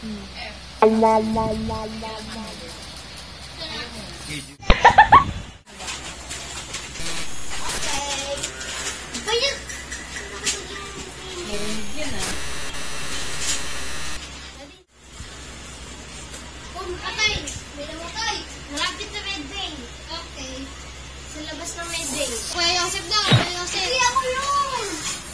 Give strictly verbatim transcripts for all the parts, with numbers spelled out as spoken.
Atay! May namatay! Malapit sa Red Day! Okay. Sa labas ng Red Day. Kuya Joseph daw! Kuya Joseph! Hindi ako yun!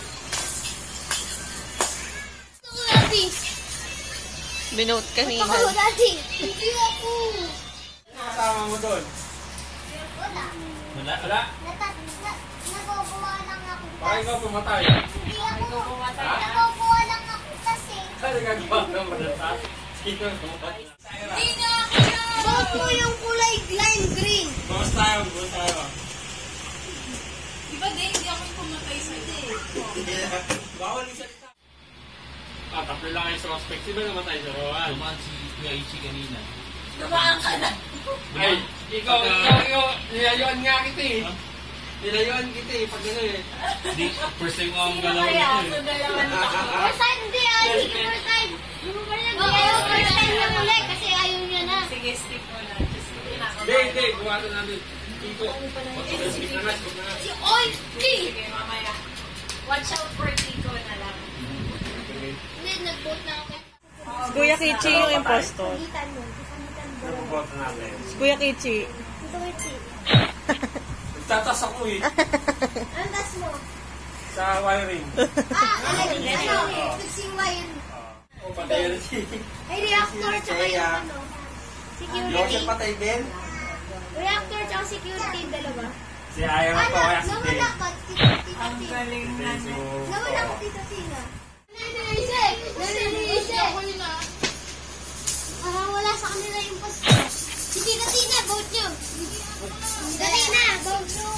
Gusto ko dati! Binote kanina. Gusto ko dati! Hindi ako! Ano kasama mo doon? Wala. Wala? Wala? Nagkukuha lang ako kasi. Baka ikaw pumatay. Hindi ako. Nagkukuha lang ako kasi. Ano nagagawa ng malata? Sino pumatay? Hindi nga ako yun! Bakit mo yung kulay lime green? Bawas tayo, bawas tayo. Di ba din, hindi ako yung pumatay sa iyo. Bawal yung salita. Ah, tatlo lang yung suspect. Sino namatay sa Rowan? Tumaan si Kuya Ichi kanina. Lumaan ka na. Ay, ikaw, ikaw, ikaw, nilayuan nga kita eh. Nilayuan kita eh, pag gano'n eh. Hindi, first time ko ang Sino galaw kaya? nito So, eh. dalawa na ako. First time, hindi ah. Hindi first time. Ayaw, first time na muli kasi ayaw niya na. Sige, skip mo na. Just skip na ako. Hindi, hindi, buwata natin. Ito. Speak na nga, speak na nga. Si Oiky! Sige, mamaya. Watch out for Tico na lang. Hindi, nag-vote na ako. Kuya Kichi yung impostor. Pagitan mo. Pagitan mo. Nabubuhat na natin. Kuya Kichi. Ito, Kichi. Nagtatas ako eh. Anong tas mo? Sa wiring. Ah, ano? Ano? Fixing wire. O, patay rin si... Ay, reactor tsaka yung ano. Security. Joseph patay din. Reactor tsaka security, yung dalawa. Si ayaw Ano? ko, kaya si Nawala Dave. ka, Tita Ang Tina. galing na. Nawala ka, Tita Tina. Naniniisi! Naniniisi! Ah, wala sa kanila yung posto. Si Tita Tina, vote nyo. Dali na, vote nyo.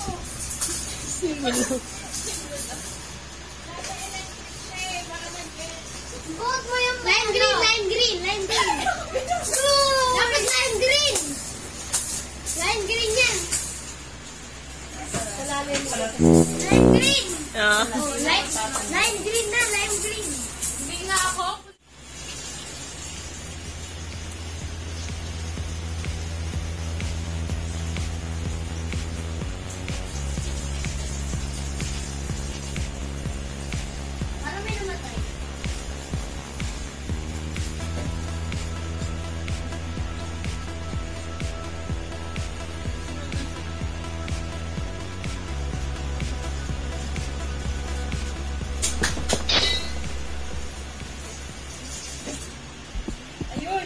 Vote mo yung line green, line green, line green. Dapat line green. Line green yan. Line green. Ah. Oh, line, line green na, line green. Hindi nga ako. Para may namatay. Ayun.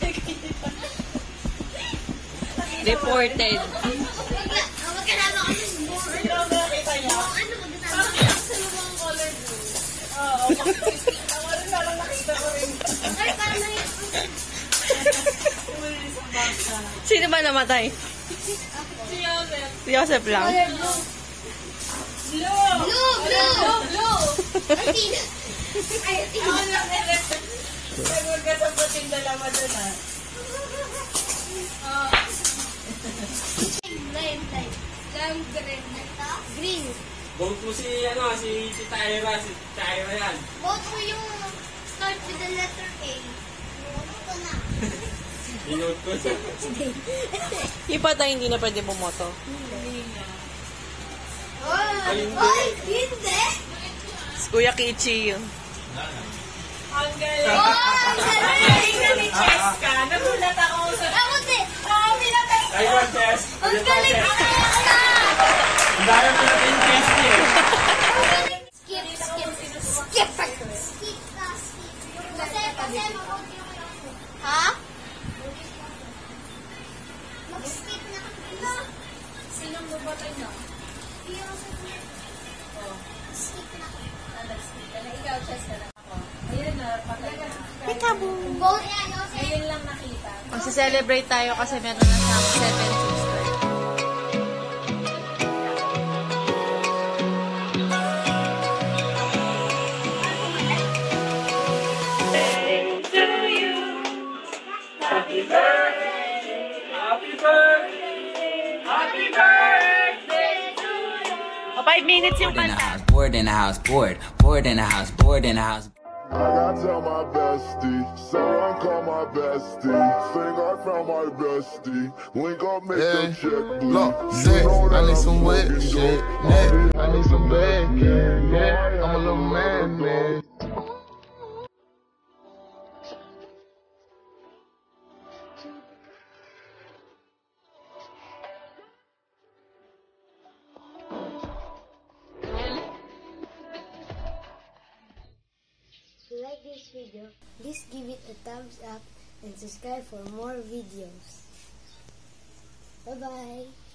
Reported. Wala, magkasama kami. Ito ang nakita niya. Ano, magkasama Parang kami. sa lumang color blue. Oo. Ako rin parang nakita ko rin. Ay, parang may... Uwi sa basa. Sino ba namatay? Si Joseph. Si Joseph lang. Color blue. Blue! Blue, blue. Blue! Ay, Tina. Ay, Tina. Ako lang ulit. Sagot ka sa puting dalawa dun ah. Ah. Line, line. Line green. Ito? Green. Vote mo si, ano, si Tita Ira, si Tita Ira yan. Vote mo yung start with the letter A. Vote ko na. Binote ko siya. Yung patay hindi na pwede bumoto. Oh, Ay, hindi. Ay, hindi. Si Kuya Kichi yun. Ang galing. Oh, ang Ang galing. galing na ni Cheska. Nagulat ako sa... Ako din. Ah, pinatay ko. Ay, one test. Ang galing. Ang dami mo natin yung test eh. Skip, skip, skip. Skip ka, skip. Kasi, kasi mag-vote yung ano. Ha? Mag-skip na. Ano? Sinong bubatay na? Yung skip na. Ikaw, Cheska na ako. Ayun na, patay na. Peekaboo. Vote yan, Jose. Ayun lang nakita. Magsi-celebrate tayo kasi meron na siyang seven sisters. Happy birthday! Happy birthday! Happy birthday to you! O, five minutes yung Bored in the kanta. house, bored in the house, bored, bored in the house, bored in the house. I gotta tell my bestie, someone call my bestie. Think I found my bestie. Link up, make Yeah. the check bleed. Look, You say, know I that need I'm some wet fucking shit, dope. yeah. I need some bacon, yeah. I'm a little man, man. If you like this video, please give it a thumbs up and subscribe for more videos. Bye bye.